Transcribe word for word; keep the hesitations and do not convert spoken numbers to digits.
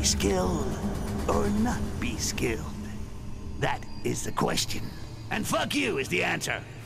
skilled or not be skilled? That is the question. And fuck you is the answer.